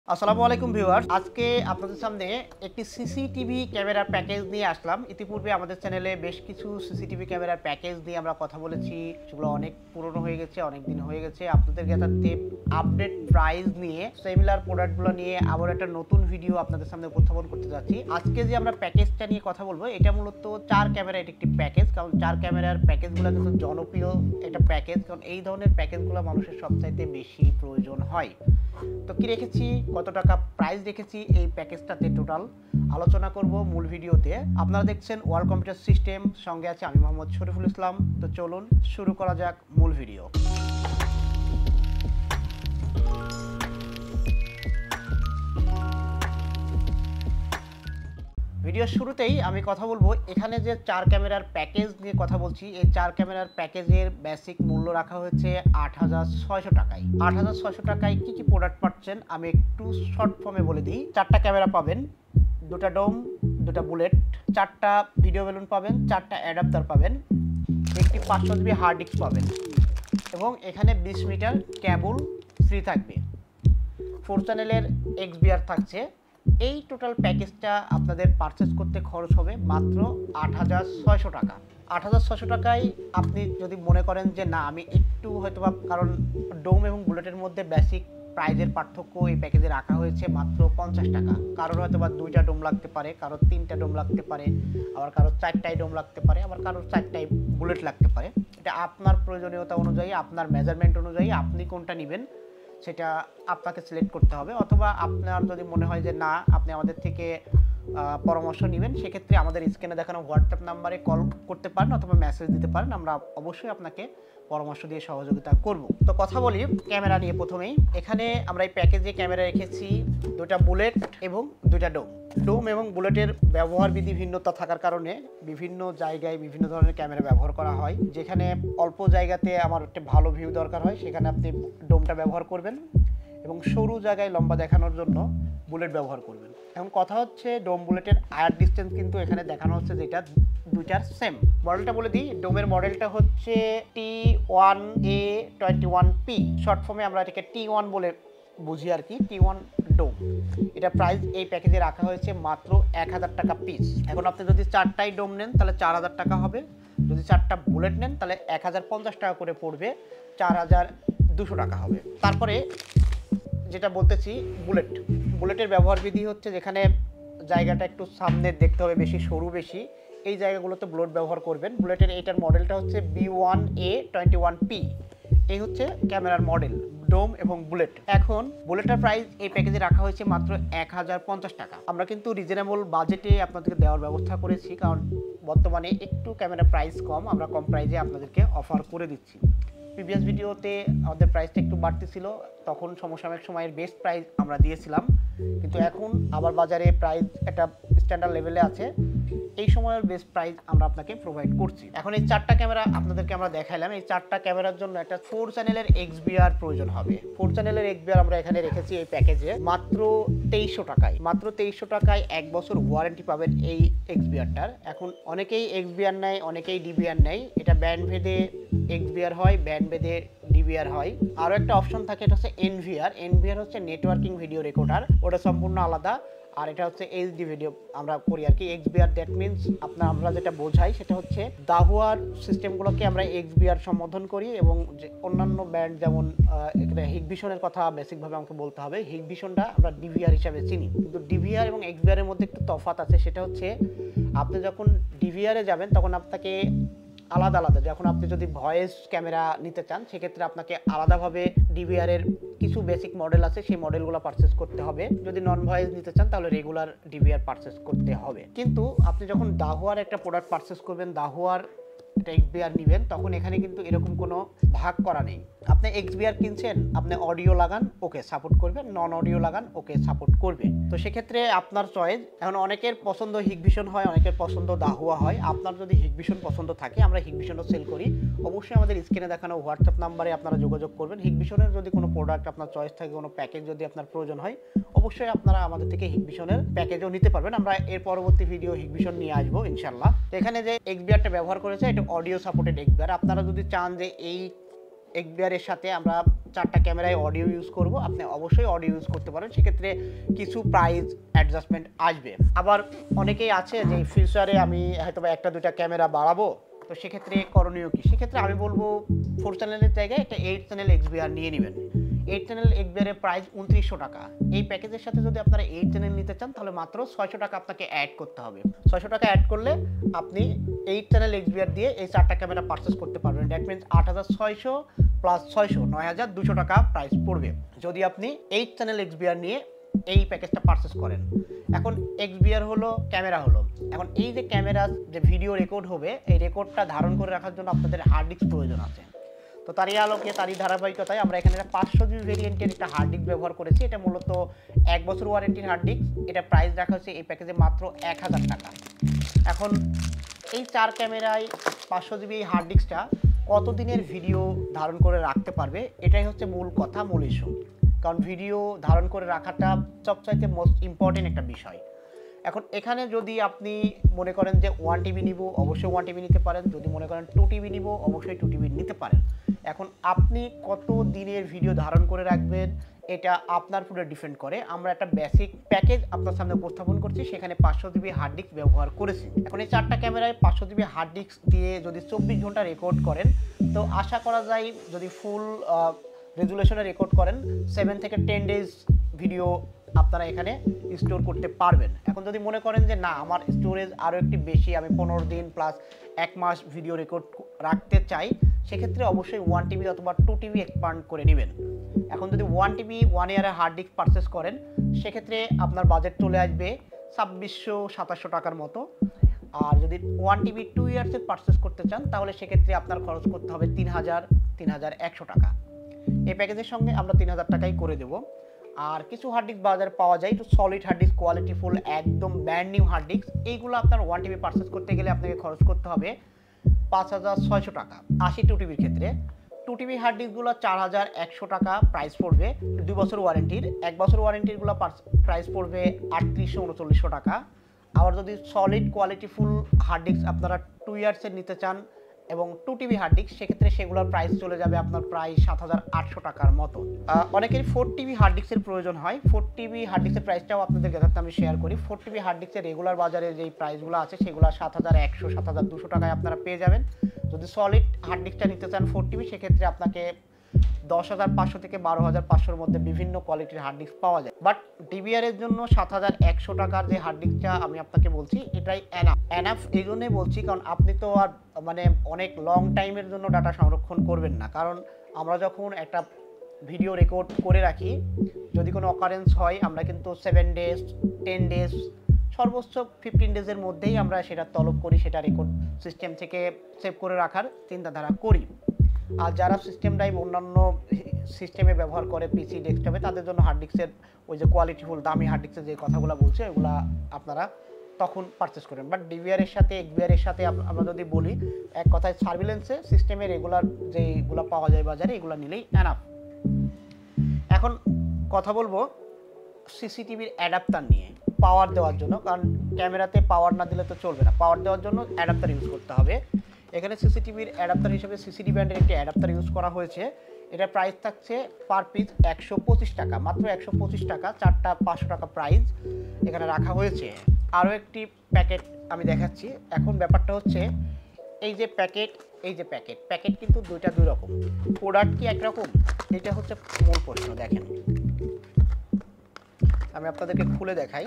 আসসালামু আলাইকুম ভিউয়ার্স, আজকে আপনাদের সামনে একটি সিসিটিভি ক্যামেরার প্যাকেজ নিয়ে আসলাম। ইতিপূর্বে আমাদের চ্যানেলে বেশ কিছু সিসিটিভি ক্যামেরার প্যাকেজ নিয়ে আমরা কথা বলেছি, সেগুলো অনেক পুরনো হয়ে গেছে, অনেক দিন হয়ে গেছে। আপনাদের কাছে আপডেট প্রাইস নিয়ে সিমিলার প্রোডাক্টগুলো নিয়ে আবার একটা নতুন ভিডিও আপনাদের সামনে উপস্থাপন করতে যাচ্ছি। আজকে যে আমরা প্যাকেজটা নিয়ে কথা বলবো, এটা মূলত 4 ক্যামেরার একটি প্যাকেজ। কারণ 4 ক্যামেরার প্যাকেজগুলো কিন্তু জনপ্রিয় একটা প্যাকেজ, কারণ এই ধরনের প্যাকেজগুলো মানুষের সবচাইতে বেশি প্রয়োজন হয়। তো কি রেখেছি, কত টাকা প্রাইস রেখেছি, এই প্যাকেজটাতে টোটাল আলোচনা করব মূল ভিডিওতে। আপনারা দেখছেন ওয়ার্ল্ড কম্পিউটার সিস্টেম, সঙ্গে আছে আমি মোহাম্মদ শরীফুল ইসলাম। তো চলুন শুরু করা যাক মূল ভিডিও। ভিডিওর শুরুতেই আমি কথা বলবো, এখানে যে 4 ক্যামেরার প্যাকেজ নিয়ে কথা বলছি, এই 4 ক্যামেরার প্যাকেজের বেসিক মূল্য রাখা হয়েছে ৮৬০০ টাকায়। ৮৬০০ টাকায় কি কি প্রোডাক্ট পাচ্ছেন আমি একটু শর্ট ফর্মে বলে দিই। 4টা ক্যামেরা পাবেন, 2টা ডোম, 2টা বুলেট, 4টা ভিডিও বেলুন পাবেন, 4টা অ্যাডাপ্টার পাবেন, একটি 500 জিবি হার্ড ডিস্ক পাবেন, এবং এখানে 20 মিটার কেবল ফ্রি থাকবে। 4 চ্যানেলের XBR থাকছে। এই টোটাল প্যাকেজটা আপনাদের পারচেস করতে খরচ হবে মাত্র ৮৬০০ টাকা। ৮৬০০ টাকায় আপনি যদি মনে করেন যে না, আমি একটু হয়তোবা, কারণ ডোম এবং বুলেটের মধ্যে বেসিক প্রাইজের পার্থক্য এই প্যাকেজে রাখা হয়েছে মাত্র 50 টাকা। কারোর হয়তোবা 2টা ডোম লাগতে পারে, কারোর 3টা ডোম লাগতে পারে, আবার কারোর 4টাই ডোম লাগতে পারে, আবার কারোর 4টাই বুলেট লাগতে পারে। এটা আপনার প্রয়োজনীয়তা অনুযায়ী, আপনার মেজারমেন্ট অনুযায়ী আপনি কোনটা নেবেন সেটা আপনাকে সিলেক্ট করতে হবে। অথবা আপনার যদি মনে হয় যে না, আপনি আমাদের থেকে পরামর্শ নেবেন, সেক্ষেত্রে আমাদের স্ক্রিনে দেখানো হোয়াটসঅ্যাপ নাম্বারে কল করতে পারেন অথবা মেসেজ দিতে পারেন। আমরা অবশ্যই আপনাকে পরামর্শ দিয়ে সহযোগিতা করব। তো কথা বলি ক্যামেরা নিয়ে প্রথমেই। এখানে আমরা এই প্যাকেজে ক্যামেরা রেখেছি 2টা বুলেট এবং 2টা ডোম। ডোম এবং বুলেটের ব্যবহার বিধি ভিন্নতা থাকার কারণে বিভিন্ন জায়গায় বিভিন্ন ধরনের ক্যামেরা ব্যবহার করা হয়। যেখানে অল্প জায়গাতে আমার একটা ভালো ভিউ দরকার হয়, সেখানে আপনি ডোমটা ব্যবহার করবেন, এবং সরু জায়গায় লম্বা দেখানোর জন্য বুলেট ব্যবহার করবেন। এখন কথা হচ্ছে, ডোম বুলেটের আয়ার ডিস্টেন্স কিন্তু এখানে দেখানো হচ্ছে যেটা দুইটার সেম। মডেলটা বলে দিই, ডোমের মডেলটা হচ্ছে T1A21P, শর্ট ফর্মে আমরা এটাকে T1 বলে বুঝি আর কি, T1 ডোম। এটা প্রাইস এই প্যাকেজে রাখা হয়েছে মাত্র 1000 টাকা পিস। এখন আপনি যদি 4টাই ডোম নেন তাহলে 4000 টাকা হবে, যদি 4টা বুলেট নেন তাহলে 1050 টাকা করে পড়বে, 4200 টাকা হবে। তারপরে যেটা বলতেছি, বুলেটের ব্যবহার বিধি হচ্ছে, যেখানে জায়গাটা একটু সামনে দেখতে হবে, বেশি সরু বেশি, এই জায়গাগুলোতে বুলেট ব্যবহার করবেন। বুলেটের এইটার মডেলটা হচ্ছে B1A21P। এই হচ্ছে ক্যামেরার মডেল, ডোম এবং বুলেট। এখন বুলেটের প্রাইস এই প্যাকেজে রাখা হয়েছে মাত্র 1050 টাকা। আমরা কিন্তু রিজনেবল বাজেটে আপনাদেরকে দেওয়ার ব্যবস্থা করেছি, কারণ বর্তমানে একটু ক্যামেরার প্রাইস কম, আমরা কম প্রাইসে আপনাদেরকে অফার করে দিচ্ছি। প্রিভিয়াস ভিডিওতে আমাদের প্রাইসটা একটু বাড়তি ছিল, তখন সমসাময়িক সময়ের বেস্ট প্রাইস আমরা দিয়েছিলাম, কিন্তু এখন আবার বাজারে প্রাইস একটা স্ট্যান্ডার্ড লেভেলে আছে, এই সময়ের বেস্ট প্রাইস আমরা আপনাকে প্রোভাইড করছি। এখন এই 4টা ক্যামেরা আপনাদেরকে আমরা দেখাইলাম। এই 4টা ক্যামেরার জন্য একটা 4 চ্যানেলের XBR প্রয়োজন হবে। 4 চ্যানেলের XBR আমরা এখানে রেখেছি এই প্যাকেজে মাত্র 2300 টাকায়। মাত্র 2300 টাকায় 1 বছর ওয়ারেন্টি পাবেন এই XBRটার। এখন অনেকেই XBR নেয়, অনেকেই DVR নেয়। এটা ব্যান্ড ভেদে XBR হয়, ব্যান্ড ভেদে DVR হয়। আরও একটা অপশন থাকে, এটা হচ্ছে NVR। NVR হচ্ছে নেটওয়ার্কিং ভিডিও রেকর্ডার, ওটা সম্পূর্ণ আলাদা। আর এটা হচ্ছে HD ভিডিও আমরা করি আর কি। XBR দ্যাট মিনস আমরা যেটা বোঝাই সেটা হচ্ছে দাহুয়ার সিস্টেমগুলোকে আমরা XBR সম্বোধন করি, এবং যে অন্যান্য ব্যান্ড যেমন এখানে হিগভিশনের কথা বেসিকভাবে আমাকে বলতে হবে, হিগভিশনটা আমরা DVR হিসাবে চিনি। কিন্তু DVR এবং XBR এর মধ্যে একটু তফাৎ আছে, সেটা হচ্ছে আপনি যখন DVR এ যাবেন তখন আপনাকে আলাদা আলাদা, যখন আপনি যদি ভয়েস ক্যামেরা নিতে চান সেক্ষেত্রে আপনাকে আলাদাভাবে DVR এর কিছু বেসিক মডেল আছে, সেই মডেলগুলো পারচেস করতে হবে। যদি নন ভয়েস নিতে চান তাহলে রেগুলার DVR পারচেস করতে হবে। কিন্তু আপনি যখন দাহুয়ার একটা প্রোডাক্ট পারচেস করবেন, দাহুয়ার এটা XBR নেবেন, তখন এখানে কিন্তু এরকম কোনো ভাগ করা নেই। আপনি XBR কিনছেন, আপনি অডিও লাগান, ওকে সাপোর্ট করবে, নন অডিও লাগান, ওকে সাপোর্ট করবে। তো সেক্ষেত্রে আপনার চয়েস। এখন অনেকের পছন্দ হিগভিশন হয়, অনেকের পছন্দ দাহুয়া হয়। আপনার যদি হিগভিশন পছন্দ থাকে, আমরা হিগভিশনও সেল করি, অবশ্যই আমাদের স্ক্রিনে দেখানো হোয়াটসঅ্যাপ নাম্বারে আপনারা যোগাযোগ করবেন। হিগভিশনের যদি কোনো প্রোডাক্ট আপনার চয়েস থাকে, কোনো প্যাকেজ যদি আপনার প্রয়োজন হয়, অবশ্যই আপনারা আমাদের থেকে হিগভিশনের প্যাকেজও নিতে পারবেন। আমরা এর পরবর্তী ভিডিও হিগভিশন নিয়ে আসবো ইনশাল্লাহ। এখানে যে XBRটা ব্যবহার করেছে, এটা অডিও সাপোর্টেড XBR। আপনারা যদি চান যে এই এক্সবিআরের সাথে আমরা 4টা ক্যামেরায় অডিও ইউজ করব, আপনি অবশ্যই অডিও ইউজ করতে পারেন, সেক্ষেত্রে কিছু প্রাইস অ্যাডজাস্টমেন্ট আসবে। আবার অনেকেই আছে যে ফিউচারে আমি হয়তো 1টা 2টা ক্যামেরা বাড়াবো, তো সেক্ষেত্রে করণীয় কী? সেক্ষেত্রে আমি বলবো 4 চ্যানেলের জায়গায় একটা 8 চ্যানেল এক্সবিআর নিয়ে নেবেন। 8 চ্যানেল এক্সবিআরের প্রাইস 2900 টাকা। এই প্যাকেজের সাথে যদি আপনারা 8 চ্যানেল নিতে চান তাহলে মাত্র 600 টাকা আপনাকে অ্যাড করতে হবে। 600 টাকা অ্যাড করলে আপনি 8 চ্যানেল এক্সবিআর দিয়ে এই 4টা ক্যামেরা পারচেস করতে পারবেন। দ্যাট মিনস 8600 প্লাস 600 9200 টাকা প্রাইস পড়বে যদি আপনি 8 চ্যানেল এক্সবিআর নিয়ে এই প্যাকেজটা পারচেস করেন। এখন এক্সবিআর হলো ক্যামেরা হলো, এখন এই যে ক্যামেরা যে ভিডিও রেকর্ড হবে, এই রেকর্ডটা ধারণ করে রাখার জন্য আপনাদের হার্ড ডিস্ক প্রয়োজন আছে। তো তারই আলোকে তারই ধারাবাহিকতায় আমরা এখানে 500 জিবি ভেরিয়েন্টের একটা হার্ড ডিস্ক ব্যবহার করেছি। এটা মূলত 1 বছর ওয়ারেন্টির হার্ড ডিস্ক। এটা প্রাইস রাখা হচ্ছে এই প্যাকেজে মাত্র 1000 টাকা। এখন এই 4 ক্যামেরায় 500 জিবি হার্ড ডিস্কটা কতদিনের ভিডিও ধারণ করে রাখতে পারবে, এটাই হচ্ছে মূল কথা, মূল ইস্যু। কারণ ভিডিও ধারণ করে রাখাটা সবচাইতে মোস্ট ইম্পর্টেন্ট একটা বিষয়। এখন এখানে যদি আপনি মনে করেন যে 1 টিবি নিব, অবশ্যই 1 টিবি নিতে পারেন। যদি মনে করেন 2 টিবি নিব, অবশ্যই 2 টিবি নিতে পারেন। এখন আপনি কত দিনের ভিডিও ধারণ করে রাখবেন এটা আপনার উপরে ডিপেন্ড করে। আমরা একটা বেসিক প্যাকেজ আপনার সামনে উপস্থাপন করছি, সেখানে 500 জিবি হার্ড ডিস্ক ব্যবহার করেছি। এখন এই 4টা ক্যামেরায় 500 জিবি হার্ড ডিস্ক দিয়ে যদি 24 ঘন্টা রেকর্ড করেন, তো আশা করা যায় যদি ফুল রেজুলেশনে রেকর্ড করেন 7 থেকে 10 ডেজ ভিডিও আপনারা এখানে স্টোর করতে পারবেন। এখন যদি মনে করেন যে না, আমার স্টোরেজ আরও একটু বেশি, আমি 15 দিন প্লাস 1 মাস ভিডিও রেকর্ড রাখতে চাই, সেক্ষেত্রে অবশ্যই 1 টিবি অথবা 2 টিবি এক্সপান্ড করে নেবেন। এখন যদি 1 টিবি 1 ইয়ারের হার্ড ডিস্ক পারচেস করেন, সেক্ষেত্রে আপনার বাজেট চলে আসবে 2600-2700 টাকার মতো। আর যদি 1 টিবি 2 ইয়ার্সের পারচেস করতে চান, তাহলে সেক্ষেত্রে আপনার খরচ করতে হবে 3100 টাকা। এই প্যাকেজের সঙ্গে আমরা 3000 টাকাই করে দেবো। আর কিছু হার্ড ডিস্ক বাজারে পাওয়া যায় একটু সলিড হার্ড ডিস্ক, কোয়ালিটিফুল, একদম ব্র্যান্ড নিউ হার্ড ডিস্ক। এইগুলো আপনার 1 টিবি পারচেস করতে গেলে আপনাকে খরচ করতে হবে 5600 টাকা 82 টিবির ক্ষেত্রে। 2 টিবি হার্ড ডিস্কগুলো 4100 টাকা প্রাইস পড়বে 2 বছর ওয়ারেন্টির। 1 বছর ওয়ারেন্টিরগুলো প্রাইস পড়বে 3800-3900 টাকা। আবার যদি সলিড কোয়ালিটিফুল হার্ড ডিস্ক আপনারা 2 ইয়ার্সের নিতে চান এবং 2 টিবি হার্ড ডিস্ক, সেক্ষেত্রে সেগুলোর প্রাইস চলে যাবে আপনার প্রায় 7800 টাকার মতো। অনেকেরই 4 টিবি হার্ড ডিস্কের প্রয়োজন হয়। 4 টিবি হার্ড ডিস্কের প্রাইসটাও আপনাদের সাথে আমি শেয়ার করি। 4 টিবি হার্ড ডিস্কের রেগুলার বাজারে যেই প্রাইসগুলো আছে সেগুলো 7100-7200 টাকায় আপনারা পেয়ে যাবেন। যদি সলিড হার্ড ডিস্কটা নিতে চান 4 টিবি, সেক্ষেত্রে আপনাকে 10,500 থেকে 12,500-র মধ্যে বিভিন্ন কোয়ালিটির হার্ড ডিস্ক পাওয়া যায়। বাট ডিবিআরের জন্য 7100 টাকার যে হার্ড ডিস্কটা আমি আপনাকে বলছি, এটাই এনাফ। এই জন্যই বলছি কারণ আপনি তো আর মানে অনেক লং টাইমের জন্য ডাটা সংরক্ষণ করবেন না। কারণ আমরা যখন একটা ভিডিও রেকর্ড করে রাখি, যদি কোনো অকারেন্স হয়, আমরা কিন্তু 7 ডেজ 10 ডেজ সর্বোচ্চ 15 ডেজের মধ্যেই আমরা সেটা তলব করি, সেটা রেকর্ড সিস্টেম থেকে সেভ করে রাখার চিন্তাধারা করি। আর যারা সিস্টেম ড্রাইভ অন্যান্য সিস্টেমে ব্যবহার করে, পিসি, ডেস্কটপে, তাদের জন্য হার্ড ডিস্কের ওই যে কোয়ালিটিফুল দামি হার্ড ডিস্কের যে কথাগুলো বলছে, ওগুলো আপনারা তখন পারচেস করেন। বাট ডিবিআরের সাথে এক্সবিআরের সাথে আমরা যদি বলি, এক কথায় সার্ভিলেন্সে সিস্টেমে রেগুলার যেগুলো পাওয়া যায় বাজারে, এগুলো নিলেই এনাফ। এখন কথা বলবো সিসিটিভির অ্যাডাপ্টার নিয়ে, পাওয়ার দেওয়ার জন্য। কারণ ক্যামেরাতে পাওয়ার না দিলে তো চলবে না, পাওয়ার দেওয়ার জন্য অ্যাডাপ্টার ইউজ করতে হবে। এখানে সিসিটিভির অ্যাডাপ্টার হিসেবে সিসিডি ব্র্যান্ডের একটি অ্যাডাপ্টার ইউজ করা হয়েছে। এটা প্রাইস থাকছে পার পিস 125 টাকা, মাত্র 125 টাকা। 4টা 500 টাকা প্রাইস এখানে রাখা হয়েছে। আরও একটি প্যাকেট আমি দেখাচ্ছি। এখন ব্যাপারটা হচ্ছে এই যে প্যাকেট, এই যে প্যাকেট কিন্তু দুইটা দুই রকম, প্রোডাক্ট কি একরকম? এটা হচ্ছে মূল প্রশ্ন। দেখেন, আমি আপনাদেরকে খুলে দেখাই।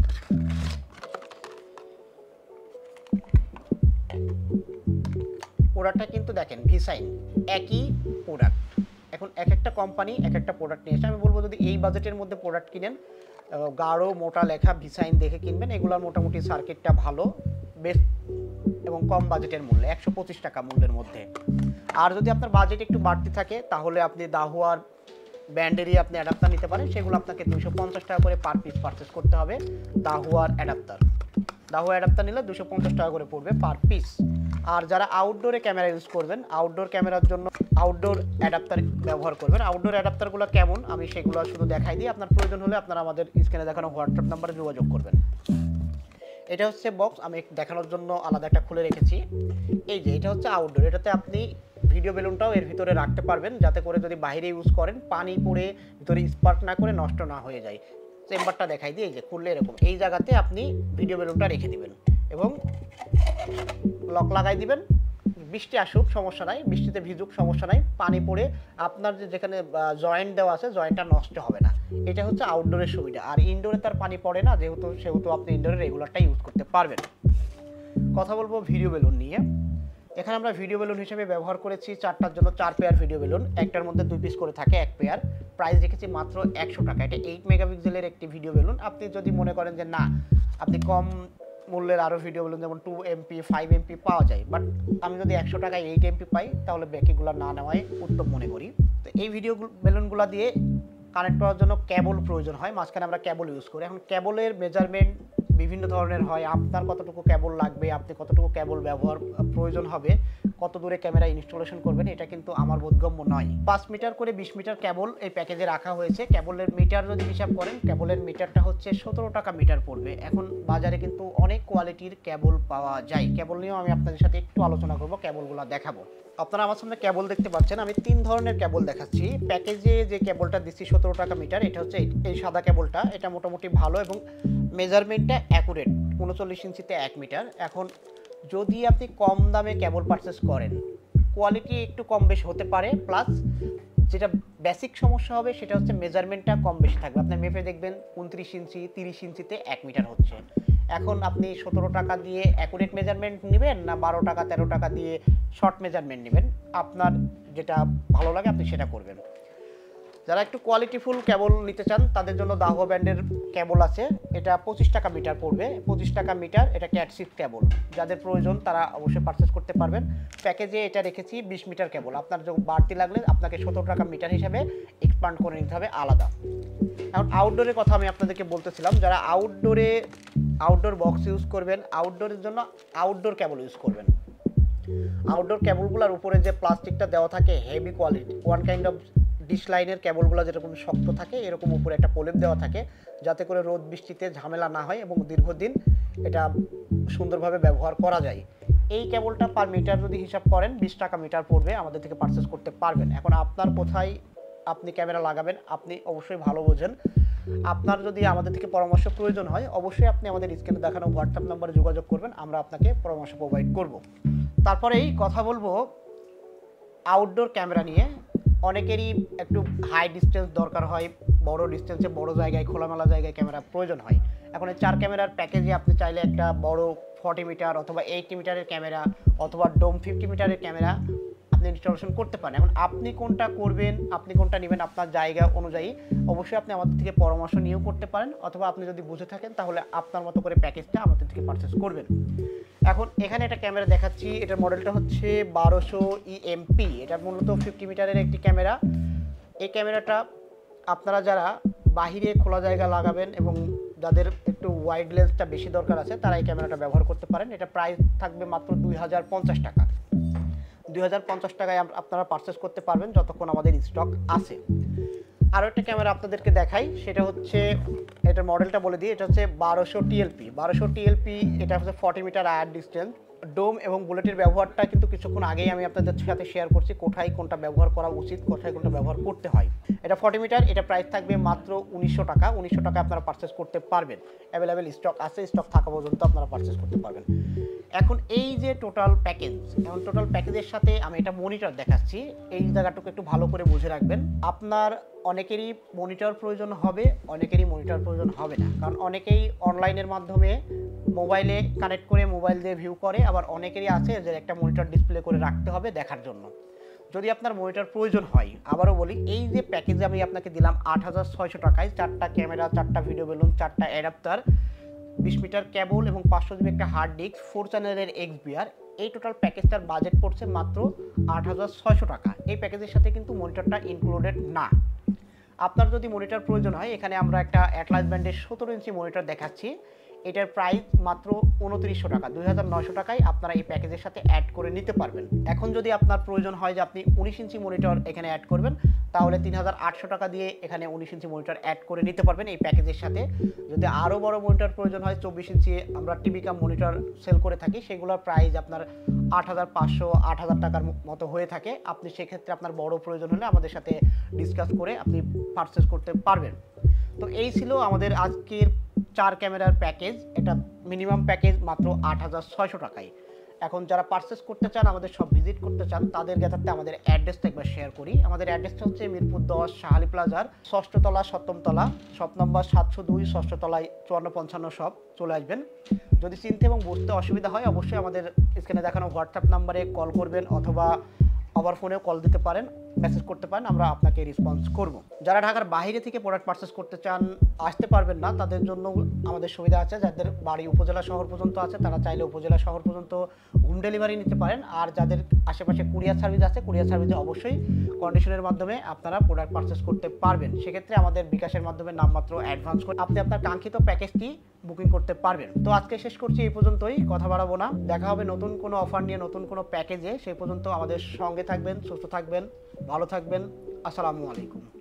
প্রোডাক্টটা কিন্তু দেখেন ভিসাইন, একই প্রোডাক্ট। এখন এক একটা কোম্পানি এক একটা প্রোডাক্ট নিয়ে এসে, আমি বলবো যদি এই বাজেটের মধ্যে প্রোডাক্ট কিনেন, গাঢ় মোটা লেখা ভিসাইন দেখে কিনবেন। এগুলোর মোটামুটি সার্কিটটা ভালো, বেস্ট এবং কম বাজেটের মূল্যে 125 টাকা মূল্যের মধ্যে। আর যদি আপনার বাজেট একটু বাড়তি থাকে, তাহলে আপনি দাহুয়ার ব্র্যান্ডেরই আপনি অ্যাডাপ্টার নিতে পারেন। সেগুলো আপনাকে 250 টাকা করে পার পিস পারচেস করতে হবে। দাহুয়ার অ্যাডাপ্টার নিলে 250 টাকা করে পড়বে পার পিস। আর যারা আউটডোরে ক্যামেরা ইউজ করবেন, আউটডোর ক্যামেরার জন্য আউটডোর অ্যাডাপ্টার ব্যবহার করবেন। আউটডোর অ্যাডাপ্টারগুলো কেমন আমি সেগুলো শুধু দেখাই দিই। আপনার প্রয়োজন হলে আপনারা আমাদের স্ক্রিনে দেখানো হোয়াটসঅ্যাপ নাম্বারে যোগাযোগ করবেন। এটা হচ্ছে বক্স, আমি দেখানোর জন্য আলাদা একটা খুলে রেখেছি। এই যে এটা হচ্ছে আউটডোর, এটাতে আপনি ভিডিও বেলুনটাও এর ভিতরে রাখতে পারবেন, যাতে করে যদি বাইরে ইউজ করেন পানি পড়ে ভিতরে স্পার্ক না করে নষ্ট না হয়ে যায়। চেম্বারটা দেখাই দিয়ে, এই যে খুললে এরকম এই জায়গাতে আপনি ভিডিও বেলুনটা রেখে দিবেন এবং লক লাগাই দিবেন। বৃষ্টি আসুক সমস্যা নাই, বৃষ্টিতে ভিজুক সমস্যা নাই, পানি পড়ে আপনার যেখানে জয়েন্ট দেওয়া আছে জয়েন্টটা নষ্ট হবে না। এটা হচ্ছে আউটডোরের সুবিধা। আর ইনডোরে তার পানি পড়ে না, সেহেতু আপনি ইনডোরে রেগুলারটা ইউজ করতে পারবেন। কথা বলবো ভিডিও বেলুন নিয়ে। এখানে আমরা ভিডিও বেলুন হিসেবে ব্যবহার করেছি 4টার জন্য 4 পেয়ার ভিডিও বেলুন, একটার মধ্যে 2 পিস করে থাকে 1 পেয়ার। প্রাইস রেখেছি মাত্র 100 টাকা। এটা 8 মেগাপিক্সেলের একটি ভিডিও বেলুন। আপনি যদি মনে করেন যে না আপনি কম মূল্যের আরও ভিডিও বেলুন যেমন 2 MP 5 MP পাওয়া যায়, বাট আমি যদি 100 টাকায় 8 MP পাই তাহলে বাকিগুলো না নেওয়াই উত্তম মনে করি। তো এই ভিডিও বেলুনগুলো দিয়ে কানেক্ট করার জন্য কেবল প্রয়োজন হয়, মাঝখানে আমরা কেবল ইউজ করি। এখন কেবলের মেজারমেন্ট বিভিন্ন ধরনের হয়, আপনার কতটুকু কেবল লাগবে, আপনি কতটুকু কেবল ব্যবহার প্রয়োজন হবে, কত দূরে ক্যামেরা ইনস্টলেশন করবেন, এটা কিন্তু আমার বোধগম্য নয়। 5 মিটার করে 20 মিটার কেবল এই প্যাকেজে রাখা হয়েছে। কেবলের মিটার যদি হিসাব করেন, কেবলের মিটারটা হচ্ছে 17 টাকা মিটার পড়বে। এখন বাজারে কিন্তু অনেক কোয়ালিটির কেবল পাওয়া যায়। কেবল নিয়েও আমি আপনাদের সাথে একটু আলোচনা করব, কেবলগুলো দেখাবো। আপনারা আমার সামনে কেবল দেখতে পাচ্ছেন, আমি 3 ধরনের কেবল দেখাচ্ছি। প্যাকেজে যে কেবলটা দিচ্ছি 17 টাকা মিটার, এটা হচ্ছে এই সাদা কেবলটা। এটা মোটামুটি ভালো এবং মেজারমেন্টটা অ্যাকুরেট, 39 ইঞ্চিতে 1 মিটার। এখন যদি আপনি কম দামে কেবল পারচেস করেন, কোয়ালিটি একটু কম বেশি হতে পারে, প্লাস যেটা বেসিক সমস্যা হবে সেটা হচ্ছে মেজারমেন্টটা কম বেশি থাকবে। আপনি মেপে দেখবেন 29 ইঞ্চি 30 ইঞ্চিতে 1 মিটার হচ্ছে। এখন আপনি 17 টাকা দিয়ে অ্যাকুরেট মেজারমেন্ট নেবেন না 12 টাকা 13 টাকা দিয়ে শর্ট মেজারমেন্ট নেবেন, আপনার যেটা ভালো লাগে আপনি সেটা করবেন। যারা একটু কোয়ালিটিফুল কেবল নিতে চান তাদের জন্য দাহো ব্র্যান্ডের কেবল আছে। এটা 25 টাকা মিটার পড়বে, 25 টাকা মিটার। এটা ক্যাটসিপ কেবল, যাদের প্রয়োজন তারা অবশ্যই পারচেস করতে পারবেন। প্যাকেজে এটা রেখেছি 20 মিটার কেবল। আপনার যখন বাড়তি লাগলে আপনাকে 17 টাকা মিটার হিসাবে এক্সপান্ড করে নিতে হবে আলাদা। এখন আউটডোরের কথা আমি আপনাদেরকে বলতেছিলাম, যারা আউটডোর বক্স ইউজ করবেন, আউটডোরের জন্য আউটডোর কেবল ইউজ করবেন। আউটডোর কেবলগুলোর উপরে যে প্লাস্টিকটা দেওয়া থাকে heavy quality, one kind of dish লাইনের কেবলগুলো যেরকম শক্ত থাকে এরকম উপরে একটা প্রলেপ দেওয়া থাকে, যাতে করে রোদ বৃষ্টিতে ঝামেলা না হয় এবং দীর্ঘদিন এটা সুন্দরভাবে ব্যবহার করা যায়। এই কেবলটা পার মিটার যদি হিসাব করেন 20 টাকা মিটার পড়বে, আমাদের থেকে পারচেস করতে পারবেন। এখন আপনার কোথায় আপনি ক্যামেরা লাগাবেন আপনি অবশ্যই ভালো বোঝেন। আপনার যদি আমাদের থেকে পরামর্শ প্রয়োজন হয় অবশ্যই আপনি আমাদের স্ক্রিনে দেখানো হোয়াটসঅ্যাপ নাম্বারে যোগাযোগ করবেন, আমরা আপনাকে পরামর্শ প্রোভাইড করব। তারপরেই কথা বলবো আউটডোর ক্যামেরা নিয়ে। অনেকেরই একটু হাই ডিস্টেন্স দরকার হয়, বড় ডিস্টেন্সে বড় জায়গায় খোলামেলা জায়গায় ক্যামেরা প্রয়োজন হয়। এখন এই 4 ক্যামেরার প্যাকেজে আপনি চাইলে একটা বড় 40 মিটার অথবা 80 মিটারের ক্যামেরা অথবা ডোম 50 মিটারের ক্যামেরা আপনি ইনস্টলেশন করতে পারেন। এখন আপনি কোনটা করবেন, আপনি কোনটা নেবেন আপনার জায়গা অনুযায়ী অবশ্যই আপনি আমাদের থেকে পরামর্শ নিয়েও করতে পারেন, অথবা আপনি যদি বুঝে থাকেন তাহলে আপনার মতো করে প্যাকেজটা আমাদের থেকে পারচেস করবেন। এখন এখানে একটা ক্যামেরা দেখাচ্ছি, এটার মডেলটা হচ্ছে 1200 EMP। এটা মূলত 50 মিটারের একটি ক্যামেরা। এই ক্যামেরাটা আপনারা যারা বাহিরে খোলা জায়গা লাগাবেন এবং যাদের একটু ওয়াইড লেন্সটা বেশি দরকার আছে তারা এই ক্যামেরাটা ব্যবহার করতে পারেন। এটা প্রাইস থাকবে মাত্র 2050 টাকা। 2050 টাকায় আপনারা পারচেস করতে পারবেন যতক্ষণ আমাদের স্টক আছে। আরও একটা ক্যামেরা আপনাদেরকে দেখাই, সেটা হচ্ছে এটার মডেলটা বলে দিই, এটা হচ্ছে 1200 TLP। 1200 TLP এটা হচ্ছে 40 মিটার আয়ার ডিস্টেন্স। ডোম এবং বুলেটের ব্যবহারটা কিন্তু কিছুক্ষণ আগেই আমি আপনাদের সাথে শেয়ার করছি, কোথায় কোনটা ব্যবহার করা উচিত, কোথায় কোনটা ব্যবহার করতে হয়। এটা 40 মিটার, এটা প্রাইস থাকবে মাত্র 1900 টাকা। 1900 টাকা আপনারা পারচেস করতে পারবেন। অ্যাভেলেবেল স্টক আছে, স্টক থাকা পর্যন্ত আপনারা পারচেস করতে পারবেন। এখন এই যে টোটাল প্যাকেজ, এখন টোটাল প্যাকেজের সাথে আমি এটা মনিটর দেখাচ্ছি, এই জায়গাটুকু একটু ভালো করে বুঝে রাখবেন। আপনার অনেকেরই মনিটর প্রয়োজন হবে, অনেকেরই মনিটর প্রয়োজন হবে না, কারণ অনেকেই অনলাইনের মাধ্যমে মোবাইলে কানেক্ট করে মোবাইল দিয়ে ভিউ করে, আবার অনেকেরই আছে যে একটা মনিটর ডিসপ্লে করে রাখতে হবে দেখার জন্য। যদি আপনার মনিটর প্রয়োজন হয়, আবারও বলি এই যে প্যাকেজে আমি আপনাকে দিলাম 8600 টাকায় 4টা ক্যামেরা, 4টা ভিডিও বেলুন, 4টা অ্যাডাপ্টার, 20 মিটার কেবল এবং 500 GB একটা হার্ড ডিস্ক, 4 চ্যানেলের XBR, এই টোটাল প্যাকেজটার বাজেট পড়ছে মাত্র 8600 টাকা। এই প্যাকেজের সাথে কিন্তু মনিটরটা ইনক্লুডেড না। আপনার যদি মনিটর প্রয়োজন হয়, এখানে আমরা একটা অ্যাটলাস ব্র্যান্ডের 17 ইঞ্চি মনিটর দেখাচ্ছি। এটার প্রাইস মাত্র 2900 টাকা, 2900 টাকায় আপনারা এই প্যাকেজের সাথে অ্যাড করে নিতে পারবেন। এখন যদি আপনার প্রয়োজন হয় যে আপনি 19 ইঞ্চি মনিটর এখানে অ্যাড করবেন, তাহলে 3800 টাকা দিয়ে এখানে 19 ইঞ্চি মনিটর অ্যাড করে নিতে পারবেন এই প্যাকেজের সাথে। যদি আরও বড় মনিটর প্রয়োজন হয়, 24 ইঞ্চি আমরা টিভি কাম মনিটর সেল করে থাকি, সেগুলোর প্রাইস আপনার 8500 8000 টাকার মতো হয়ে থাকে। আপনি সেক্ষেত্রে আপনার বড় প্রয়োজন হলে আমাদের সাথে ডিসকাস করে আপনি পারচেস করতে পারবেন। তো এই ছিল আমাদের আজকের 4 ক্যামেরার প্যাকেজ। এটা মিনিমাম প্যাকেজ মাত্র 8600 টাকায়। এখন যারা পারচেস করতে চান, আমাদের সব ভিজিট করতে চান, তাদের জ্ঞাতার্থে আমাদের অ্যাড্রেসটা একবার শেয়ার করি। আমাদের অ্যাড্রেসটা হচ্ছে মিরপুর 10 শাহালি প্লাজার 6ষ্ঠ তলা 7ম তলা, শপ নম্বর 702, 6ষ্ঠ তলায় 5455 শপ। চলে আসবেন। যদি চিনতে এবং বুঝতে অসুবিধা হয়, অবশ্যই আমাদের স্ক্রিনে দেখানো হোয়াটসঅ্যাপ নাম্বারে কল করবেন অথবা আবার ফোনেও কল দিতে পারেন, মেসেজ করতে পারেন, আমরা আপনাকে রেসপন্স করব। যারা ঢাকার বাইরে থেকে প্রোডাক্ট পারচেস করতে চান, আসতে পারবেন না, তাদের জন্য আমাদের সুবিধা আছে। যাদের বাড়ি উপজেলা শহর পর্যন্ত আছে, তারা চাইলে উপজেলা শহর পর্যন্ত হোম ডেলিভারি নিতে পারেন। আর যাদের আশেপাশে কুরিয়ার সার্ভিস আছে, কুরিয়ার সার্ভিসে অবশ্যই কন্ডিশনের মাধ্যমে আপনারা প্রোডাক্ট পারচেস করতে পারবেন। সেক্ষেত্রে আমাদের বিকাশের মাধ্যমে নামমাত্র অ্যাডভান্স করে আপনি আপনার কাঙ্ক্ষিত প্যাকেজটি বুকিং করতে পারবেন। তো আজকে শেষ করছি এই পর্যন্তই, কথা বাড়াবো না। দেখা হবে নতুন কোনো অফার নিয়ে, নতুন কোনো প্যাকেজে। সেই পর্যন্ত আমাদের সঙ্গে থাকবেন, সুস্থ থাকবেন, ভালো থাকবেন। আসসালামু আলাইকুম।